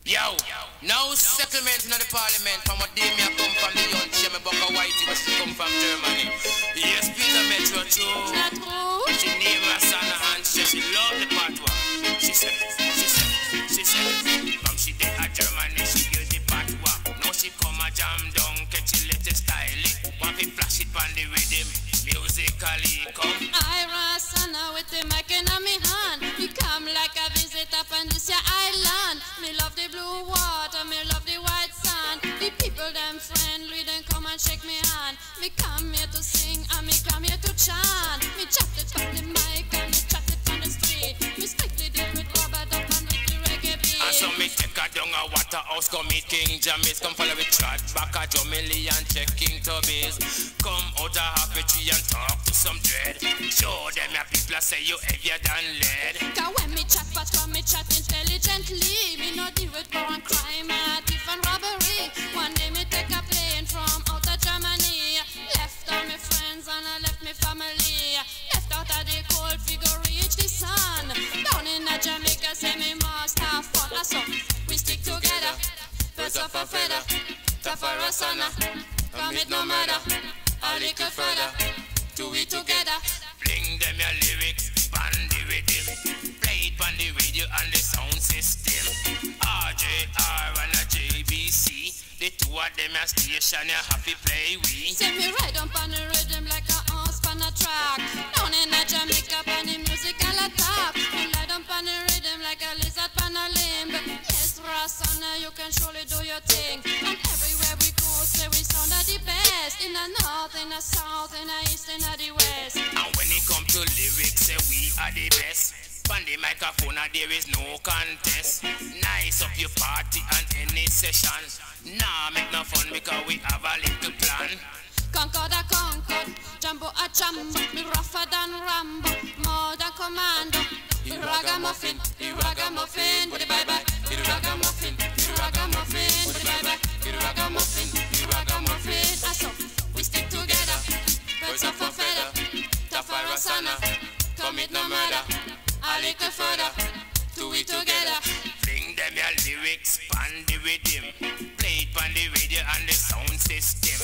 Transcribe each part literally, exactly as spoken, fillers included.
Yo, no settlement in the parliament. From what day me I come from the young she me bucka whitey, but she come from Germany. Yes, Peter Metro too. She name Ras Anna and she, she love the patois. She said, she said, she said, from she did a Germany, she use the patois. Now she come a jam down, catch the latest style. Want to flash it on the rhythm, musically come. I Ras Anna with the mic in me hand. Me come like a visitor from this your island. Me love the blue water, me love the white sand. The people them friendly, then come and shake me hand. Me come here to sing and me come here to chant. Me chat it on the mic and me chat it on the street. Me strictly deal with Robert up and with the reggae beat. And so me take a down a Waterhouse, come meet King James. Come follow with Trot back a Jomili and check King Tubbies. Come out a happy tree and talk to some dread. Show them your people say you heavier than lead. Cause when me chat fast, come me chat intelligently. Me no deal with war and crime, and thief and robbery. One day me take a plane from out of Germany. Left all my friends and I left my family. Left out of the cold figure reach the sun. Down in a Jamaica say me must have fun. So we stick together, birds of a feather. Tafari Ras Anna, commit no murder. A little further, do it together. Bring them your lyrics, band the rhythm. Play it on the radio and the sound system. R J R and a J B C. The two of them a station you happy play with. Say me ride up on the rhythm like a horse on a track. Down in a Jamaica on the musical attack. Me ride up on the rhythm like a lizard on a limb. Yes, Ras Anna, you can surely do your thing. And everywhere we go, say we sound at the best. In the north, in the south, in the east, in the west. And when it come to lyrics, say we are the best. On the microphone, there is no contest. Nice up your party and any session. Nah, make no fun because we have a little plan. Concord a Concord, Jumbo a Jumbo, me rougher than Rambo, more than Commando. The ragamuffin, the ragamuffin, with the bye-bye. The ragamuffin, the ragamuffin, with the bye-bye. The ragamuffin, the ragamuffin. And so, we stick together, birds of a feather. Tafari Ras Anna, commit no murder. A little further, do it together. Bring them your lyrics, pan the rhythm. Play it on the radio and the sound system.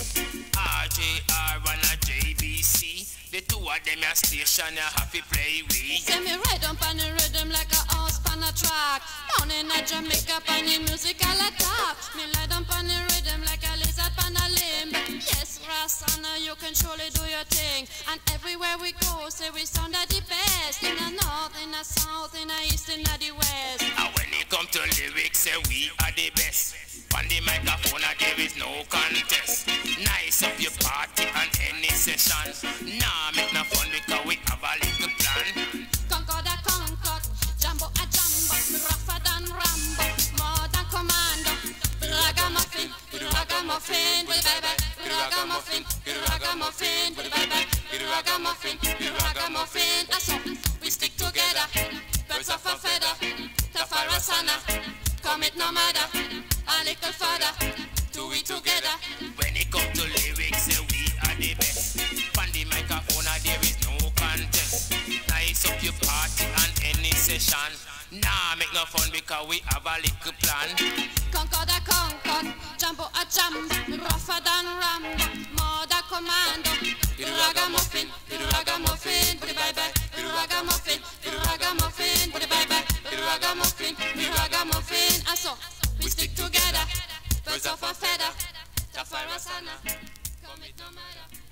R J R and a J B C. The two of them your station you happy play with. Say me ride up on the rhythm like a horse on a track. Down in a Jamaica on the musical attack. Me ride up on the rhythm like a lizard on a limb. Yes, Ras Anna, you can surely do your thing. And everywhere we go, say we sound at the best. In the north, in the south, in the east, in the west. And when it come to lyrics, say we are the best. On the microphone, there is no contest. Nice up your party and any session. Nah, make no fun because we have a little plan. Concord a Concord, Jumbo a Jumbo, me rougher than Rambo, more than Commando. The ragamuffin, the ragamuffin, with the bye-bye. The ragamuffin, the ragamuffin, with the bye-bye. The ragamuffin, the ragamuffin. And so, we stick together, birds of a feather. Tafari Ras Anna, commit no murder. A little further, do it together. When it come to lyrics, say we are the best. On the microphone, there is no contest. Nice up your party and any session. Nah, make no fun because we have a little plan. Concord a Concord, Jumbo a Jumbo, rougher than Rambo, more than Commando. The ragamuffin, the ragamuffin, put it bye-bye. The ragamuffin, the ragamuffin, put it bye-bye. The ragamuffin, the ragamuffin. And so, we stick together, birds of a feather. Tafari Ras Anna, commit no murder.